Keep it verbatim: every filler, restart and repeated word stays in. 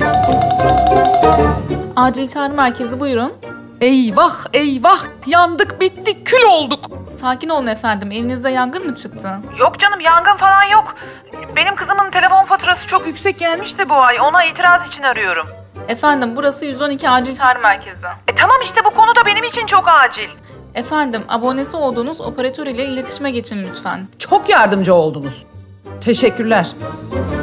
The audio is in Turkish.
Acil çağrı merkezi, buyurun. Eyvah eyvah, yandık bittik, kül olduk. Sakin olun efendim, evinizde yangın mı çıktı? Yok canım, yangın falan yok. Benim kızımın telefon faturası çok yüksek gelmiş de bu ay, ona itiraz için arıyorum. Efendim burası yüz on iki acil çağrı merkezi. E tamam işte, bu konu da benim için çok acil. Efendim abonesi olduğunuz operatör ile iletişime geçin lütfen. Çok yardımcı oldunuz. Teşekkürler.